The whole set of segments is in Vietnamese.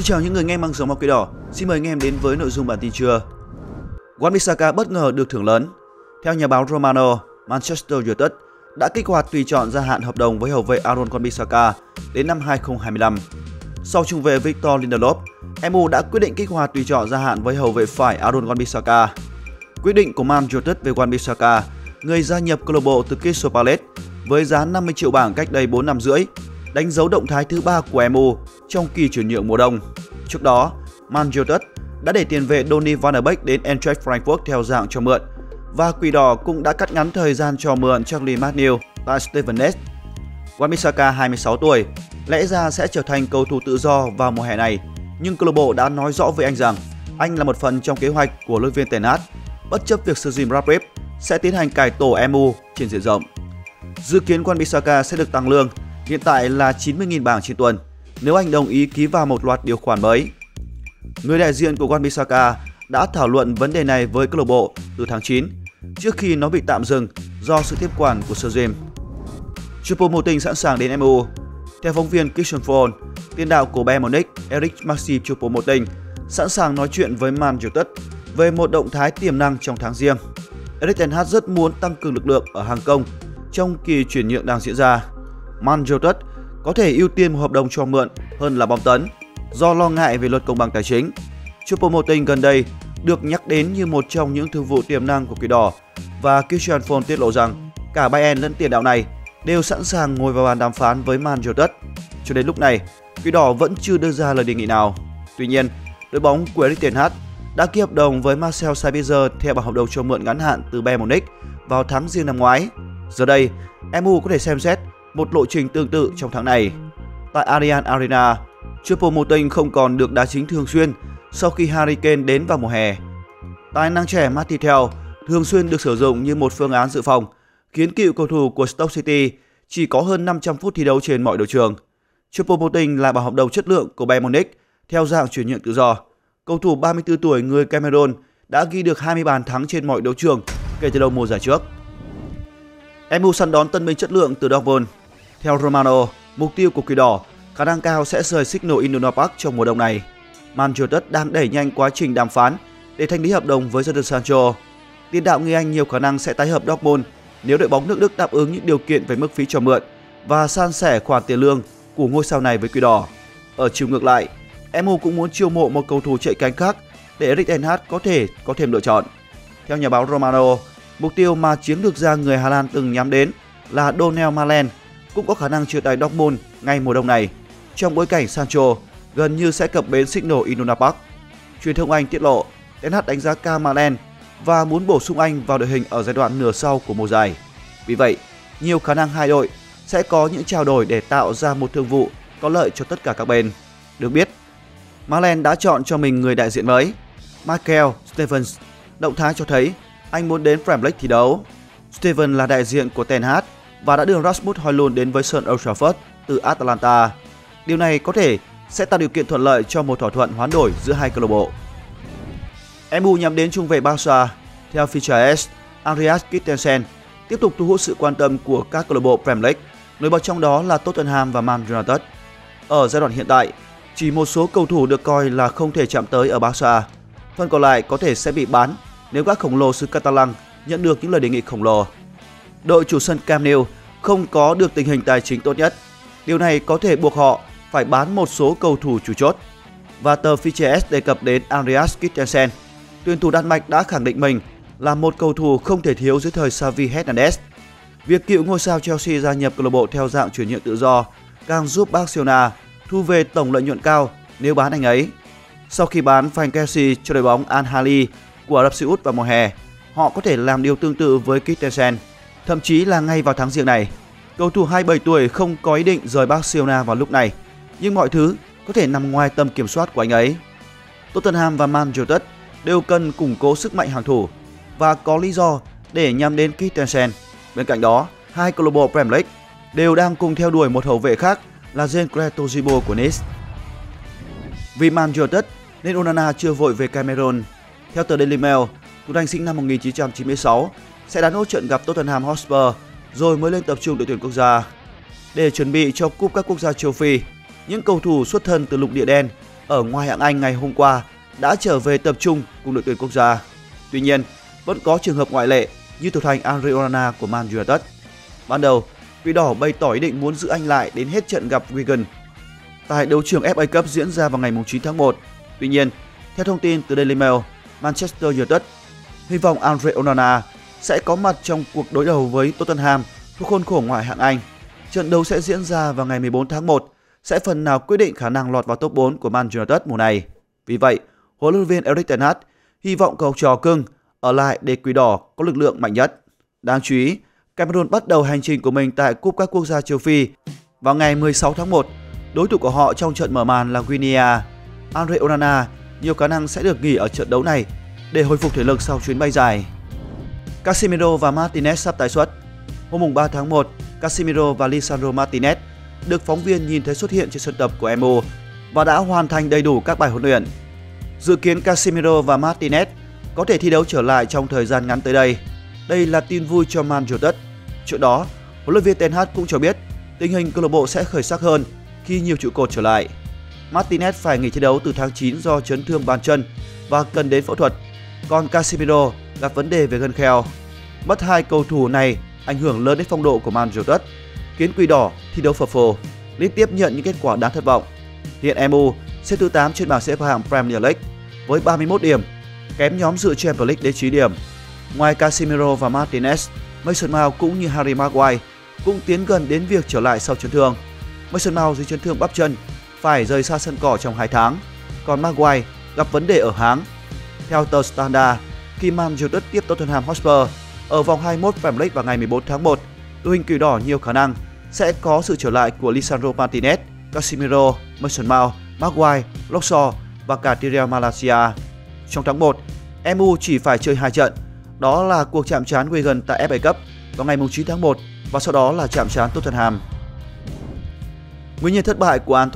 Xin chào những người nghe mang dòng máu Quỷ Đỏ. Xin mời anh em đến với nội dung bản tin trưa. Wan-Bissaka bất ngờ được thưởng lớn. Theo nhà báo Romano, Manchester United đã kích hoạt tùy chọn gia hạn hợp đồng với hậu vệ Aaron Wan-Bissaka đến năm 2025. Sau trung vệ Victor Lindelof, MU đã quyết định kích hoạt tùy chọn gia hạn với hậu vệ phải Aaron Wan-Bissaka. Quyết định của Man United về Wan-Bissaka, người gia nhập câu lạc bộ từ Crystal Palace với giá 50 triệu bảng cách đây 4 năm rưỡi, đánh dấu động thái thứ 3 của MU trong kỳ chuyển nhượng mùa đông. Trước đó, Man United đã để tiền vệ Donny van der Beek đến Eintracht Frankfurt theo dạng cho mượn, và Quỷ Đỏ cũng đã cắt ngắn thời gian cho mượn Charlie Mathew tại Stevenage. Wan-Bissaka 26 tuổi, lẽ ra sẽ trở thành cầu thủ tự do vào mùa hè này, nhưng câu lạc bộ đã nói rõ với anh rằng anh là một phần trong kế hoạch của huấn luyện viên Ten Hag, bất chấp việc Sir Jim Ratcliffe sẽ tiến hành cải tổ MU trên diện rộng. Dự kiến Wan-Bissaka sẽ được tăng lương, hiện tại là 90.000 bảng trên tuần, nếu anh đồng ý ký vào một loạt điều khoản mới. Người đại diện của Wan-Bissaka đã thảo luận vấn đề này với câu lạc bộ từ tháng 9, trước khi nó bị tạm dừng do sự tiếp quản của Sir Jim. Choupo-Moting sẵn sàng đến MU. Theo phóng viên Christian Fall, tiền đạo của Bayern Munich Eric Maxim Choupo-Moting sẵn sàng nói chuyện với Man United về một động thái tiềm năng trong tháng Giêng. Erik ten Hag rất muốn tăng cường lực lượng ở hàng công trong kỳ chuyển nhượng đang diễn ra. Man United có thể ưu tiên một hợp đồng cho mượn hơn là bom tấn do lo ngại về luật công bằng tài chính. Choupo-Moting gần đây được nhắc đến như một trong những thương vụ tiềm năng của Quỷ Đỏ, và Christian Fall tiết lộ rằng cả Bayern lẫn tiền đạo này đều sẵn sàng ngồi vào bàn đàm phán với Man United. Cho đến lúc này, Quỷ Đỏ vẫn chưa đưa ra lời đề nghị nào. Tuy nhiên, đội bóng của Erik ten Hag đã ký hợp đồng với Marcel Sabitzer theo bản hợp đồng cho mượn ngắn hạn từ Bayern Munich vào tháng Giêng năm ngoái. Giờ đây, MU có thể xem xét một lộ trình tương tự trong tháng này. Tại Allianz Arena, Choupo-Moting không còn được đá chính thường xuyên sau khi Harry Kane đến vào mùa hè. Tài năng trẻ Martial thường xuyên được sử dụng như một phương án dự phòng, khiến cựu cầu thủ của Stoke City chỉ có hơn 500 phút thi đấu trên mọi đấu trường. Choupo-Moting là bản hợp đồng chất lượng của Bayern Munich theo dạng chuyển nhượng tự do. Cầu thủ 34 tuổi người Cameroon đã ghi được 20 bàn thắng trên mọi đấu trường kể từ đầu mùa giải trước. MU săn đón tân binh chất lượng từ Dortmund. Theo Romano, mục tiêu của Quỷ Đỏ khả năng cao sẽ rời Signal Iduna Park trong mùa đông này. Man United đang đẩy nhanh quá trình đàm phán để thanh lý hợp đồng với Jadon Sancho. Tiền đạo người Anh nhiều khả năng sẽ tái hợp Dortmund nếu đội bóng nước Đức đáp ứng những điều kiện về mức phí cho mượn và san sẻ khoản tiền lương của ngôi sao này với Quỷ Đỏ. Ở chiều ngược lại, MU cũng muốn chiêu mộ một cầu thủ chạy cánh khác để Erik ten Hag có thể có thêm lựa chọn. Theo nhà báo Romano, mục tiêu mà chiến lược gia người Hà Lan từng nhắm đến là Donnell Malen cũng có khả năng chia tay Dortmund ngay mùa đông này, trong bối cảnh Sancho gần như sẽ cập bến Signal Iduna Park. Truyền thông Anh tiết lộ Ten Hag đánh giá cao Malen và muốn bổ sung anh vào đội hình ở giai đoạn nửa sau của mùa giải. Vì vậy, nhiều khả năng hai đội sẽ có những trao đổi để tạo ra một thương vụ có lợi cho tất cả các bên. Được biết, Malen đã chọn cho mình người đại diện mới, Michael Stevens. Động thái cho thấy anh muốn đến Premier League thi đấu. Stevens là đại diện của Ten Hag và đã đưa Rasmus Højlund đến với sân Old Trafford từ Atalanta. Điều này có thể sẽ tạo điều kiện thuận lợi cho một thỏa thuận hoán đổi giữa hai câu lạc bộ. MU nhắm đến trung vệ Barca. Theo Fichajes, Andreas Christensen tiếp tục thu hút sự quan tâm của các câu lạc bộ Premier League, nổi bật trong đó là Tottenham và Man United. Ở giai đoạn hiện tại, chỉ một số cầu thủ được coi là không thể chạm tới ở Barca. Phần còn lại có thể sẽ bị bán nếu các khổng lồ xứ Catalan nhận được những lời đề nghị khổng lồ. Đội chủ sân Camp Nou không có được tình hình tài chính tốt nhất. Điều này có thể buộc họ phải bán một số cầu thủ chủ chốt. Và tờ Fichajes đề cập đến Andreas Christensen. Tuyển thủ Đan Mạch đã khẳng định mình là một cầu thủ không thể thiếu dưới thời Xavi Hernandez. Việc cựu ngôi sao Chelsea gia nhập câu lạc bộ theo dạng chuyển nhượng tự do càng giúp Barcelona thu về tổng lợi nhuận cao nếu bán anh ấy. Sau khi bán Frank Kessie cho đội bóng Al Ahly của Ả Rập Xê Út vào mùa hè, họ có thể làm điều tương tự với Christensen, thậm chí là ngay vào tháng Giêng này. Cầu thủ 27 tuổi không có ý định rời Barcelona vào lúc này, nhưng mọi thứ có thể nằm ngoài tầm kiểm soát của anh ấy. Tottenham và Man United đều cần củng cố sức mạnh hàng thủ và có lý do để nhắm đến Christensen. Bên cạnh đó, hai câu lạc bộ Premier League đều đang cùng theo đuổi một hậu vệ khác là Jean-Claude Todibo của Nice. Vì Man United nên Onana chưa vội về Cameroon. Theo tờ Daily Mail, thủ thành sinh năm 1996 sẽ đá nốt trận gặp Tottenham Hotspur rồi mới lên tập trung đội tuyển quốc gia. Để chuẩn bị cho cúp các quốc gia châu Phi, những cầu thủ xuất thân từ lục địa đen ở ngoại hạng Anh ngày hôm qua đã trở về tập trung cùng đội tuyển quốc gia. Tuy nhiên, vẫn có trường hợp ngoại lệ như thủ thành Andre Onana của Man United. Ban đầu, Quỷ đỏ bày tỏ ý định muốn giữ anh lại đến hết trận gặp Wigan tại đấu trường FA Cup diễn ra vào ngày 9 tháng 1. Tuy nhiên, theo thông tin từ Daily Mail, Manchester United hy vọng Andre Onana sẽ có mặt trong cuộc đối đầu với Tottenham thuộc khuôn khổ ngoại hạng Anh. Trận đấu sẽ diễn ra vào ngày 14 tháng 1, sẽ phần nào quyết định khả năng lọt vào top 4 của Man United mùa này. Vì vậy, huấn luyện viên Erik ten Hag hy vọng cầu trò cưng ở lại để Quỷ đỏ có lực lượng mạnh nhất. Đáng chú ý, Cameroon bắt đầu hành trình của mình tại Cúp các quốc gia châu Phi vào ngày 16 tháng 1. Đối thủ của họ trong trận mở màn là Guinea. Andre Onana nhiều khả năng sẽ được nghỉ ở trận đấu này để hồi phục thể lực sau chuyến bay dài. Casemiro và Martinez sắp tái xuất. Hôm 3 tháng 1, Casemiro và Lisandro Martinez được phóng viên nhìn thấy xuất hiện trên sân tập của MU và đã hoàn thành đầy đủ các bài huấn luyện. Dự kiến Casemiro và Martinez có thể thi đấu trở lại trong thời gian ngắn tới đây. Đây là tin vui cho Man United. Trước đó, huấn luyện viên Ten Hag cũng cho biết tình hình câu lạc bộ sẽ khởi sắc hơn khi nhiều trụ cột trở lại. Martinez phải nghỉ thi đấu từ tháng 9 do chấn thương bàn chân và cần đến phẫu thuật. Còn Casemiro gặp vấn đề về gân kheo. Mất hai cầu thủ này ảnh hưởng lớn đến phong độ của Man United, khiến Quỷ đỏ thi đấu phập phồ, liên tiếp nhận những kết quả đáng thất vọng. Hiện MU xếp thứ 8 trên bảng xếp hạng Premier League với 31 điểm, kém nhóm dự Champions League đến 9 điểm. Ngoài Casemiro và Martinez, Mason Mount cũng như Harry Maguire cũng tiến gần đến việc trở lại sau chấn thương. Mason Mount dưới chấn thương bắp chân phải rời xa sân cỏ trong 2 tháng, còn Maguire gặp vấn đề ở háng. Theo tờ Standard, khi Man United tiếp Tottenham Hotspur ở vòng 21 Premier League vào ngày 14 tháng 1, đội hình Quỷ đỏ nhiều khả năng sẽ có sự trở lại của Lisandro Martinez, Casemiro, Mason Mount, Maguire, Luxor và cả Tyrell Malacia. Trong tháng 1, MU chỉ phải chơi 2 trận, đó là cuộc chạm trán Wigan tại FA Cup vào ngày 9 tháng 1 và sau đó là chạm trán Tottenham. Nguyên nhân thất bại của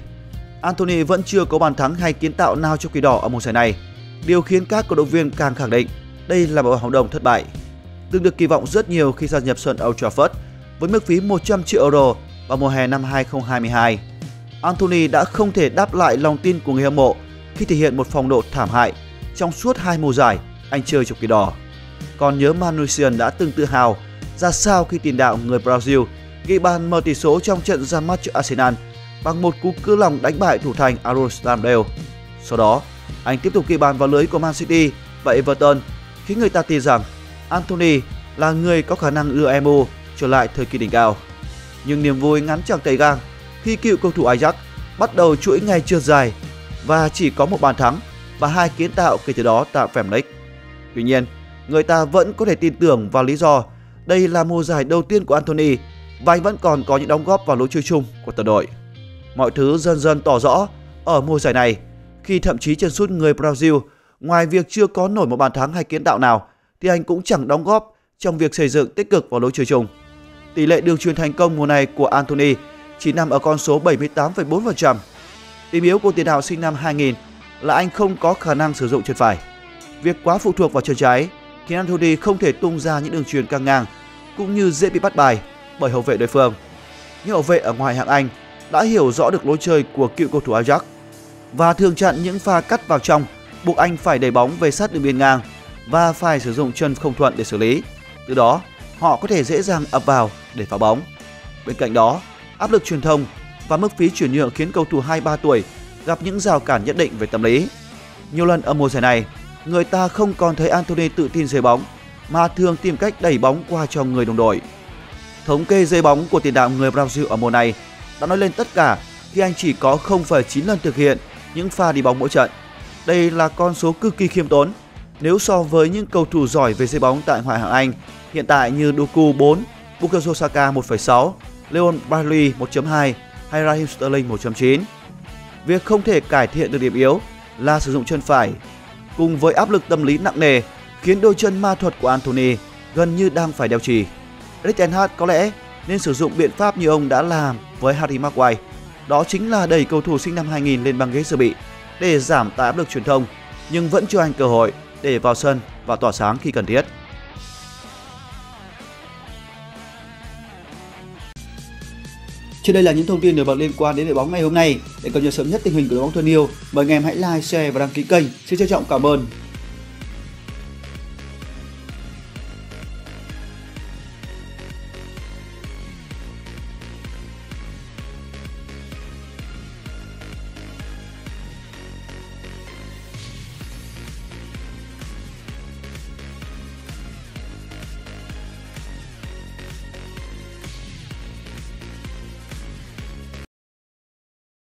Anthony vẫn chưa có bàn thắng hay kiến tạo nào cho Quỷ đỏ ở mùa giải này, điều khiến các cổ động viên càng khẳng định đây là một hợp đồng thất bại. Từng được kỳ vọng rất nhiều khi gia nhập sân Old Trafford với mức phí 100 triệu euro vào mùa hè năm 2022. Anthony đã không thể đáp lại lòng tin của người hâm mộ khi thể hiện một phong độ thảm hại trong suốt 2 mùa giải anh chơi cho Quỷ đỏ. Còn nhớ Manusian đã từng tự hào ra sao khi tiền đạo người Brazil ghi bàn mở tỷ số trong trận ra mắt trước Arsenal bằng một cú cưa lòng đánh bại thủ thành Aaron Ramsdale. Sau đó, anh tiếp tục ghi bàn vào lưới của Man City và Everton, khiến người ta tin rằng Anthony là người có khả năng đưa MU trở lại thời kỳ đỉnh cao. Nhưng niềm vui ngắn chẳng tay gang khi cựu cầu thủ Ajax bắt đầu chuỗi ngày trượt dài và chỉ có một bàn thắng và 2 kiến tạo kể từ đó tại Premier League. Tuy nhiên, người ta vẫn có thể tin tưởng vào lý do đây là mùa giải đầu tiên của Anthony và anh vẫn còn có những đóng góp vào lối chơi chung của toàn đội. Mọi thứ dần dần tỏ rõ ở mùa giải này khi thậm chí chân sút người Brazil ngoài việc chưa có nổi một bàn thắng hay kiến tạo nào thì anh cũng chẳng đóng góp trong việc xây dựng tích cực vào lối chơi chung. Tỷ lệ đường chuyền thành công mùa này của Anthony chỉ nằm ở con số 78,4%. Điểm yếu của tiền đạo sinh năm 2000 là anh không có khả năng sử dụng chân phải. Việc quá phụ thuộc vào chân trái khiến Anthony không thể tung ra những đường chuyền căng ngang cũng như dễ bị bắt bài bởi hậu vệ đối phương. Những hậu vệ ở ngoại hạng Anh đã hiểu rõ được lối chơi của cựu cầu thủ Ajax và thường chặn những pha cắt vào trong, buộc anh phải đẩy bóng về sát đường biên ngang và phải sử dụng chân không thuận để xử lý. Từ đó, họ có thể dễ dàng ập vào để phá bóng. Bên cạnh đó, áp lực truyền thông và mức phí chuyển nhượng khiến cầu thủ 23 tuổi gặp những rào cản nhất định về tâm lý. Nhiều lần ở mùa giải này, người ta không còn thấy Anthony tự tin rơi bóng mà thường tìm cách đẩy bóng qua cho người đồng đội. Thống kê rơi bóng của tiền đạo người Brazil ở mùa này đã nói lên tất cả khi anh chỉ có 0,9 lần thực hiện những pha đi bóng mỗi trận. Đây là con số cực kỳ khiêm tốn nếu so với những cầu thủ giỏi về rơi bóng tại ngoại hạng Anh hiện tại như Doku 4, Bukayo Saka 1,6, Leon Bailey 1,2 hay Raheem Sterling 1,9. Việc không thể cải thiện được điểm yếu là sử dụng chân phải, cùng với áp lực tâm lý nặng nề khiến đôi chân ma thuật của Anthony gần như đang phải đeo chì. Erik ten Hag có lẽ nên sử dụng biện pháp như ông đã làm với Harry Maguire, đó chính là đẩy cầu thủ sinh năm 2000 lên băng ghế dự bị để giảm tải áp lực truyền thông, nhưng vẫn cho anh cơ hội để vào sân và tỏa sáng khi cần thiết. Trên đây là những thông tin nổi bật liên quan đến đội bóng ngày hôm nay. Để cập nhật sớm nhất tình hình của đội bóng thân yêu, mời anh em hãy like, share và đăng ký kênh. Xin trân trọng cảm ơn.